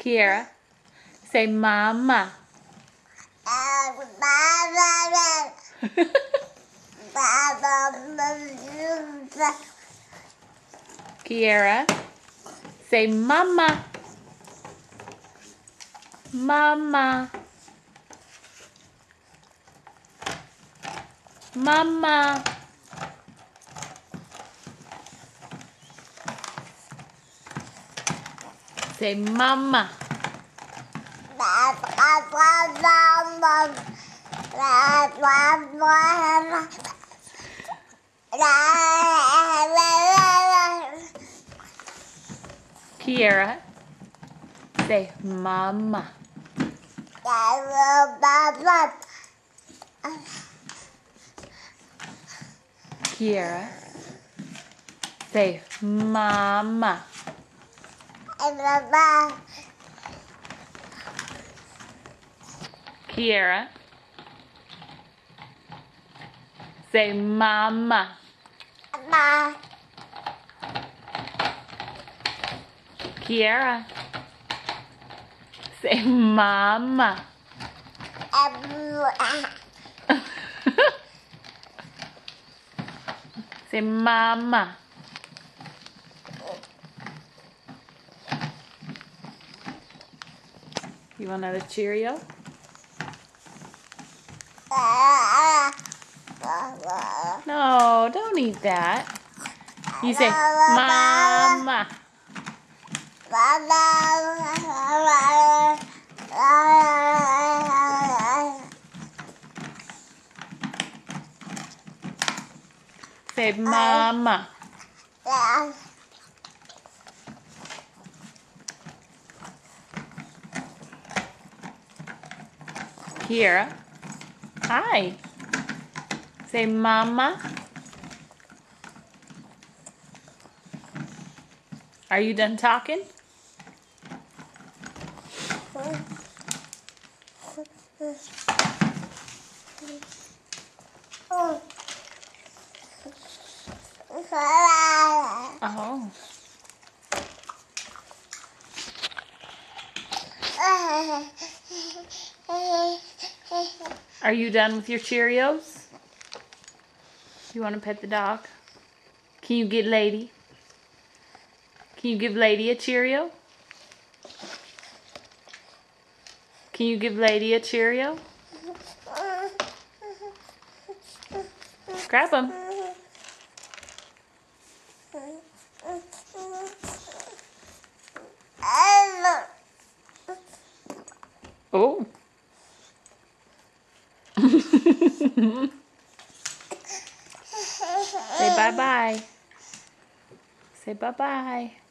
Kiera, say mama. Kiera, say mama. Mama. Mama. Say mama. Kiera, say mama. Kiera, say mama. Kiera, say mama. Kiera, say mama. Say mama. You want another Cheerio? No, don't eat that. You say mama. Say mama. Kiera. Hi. Say mama. Are you done talking? Oh. Are you done with your Cheerios? You want to pet the dog? Can you get Lady? Can you give Lady a Cheerio? Can you give Lady a Cheerio? Grab him. Oh. Say bye-bye. Say bye-bye.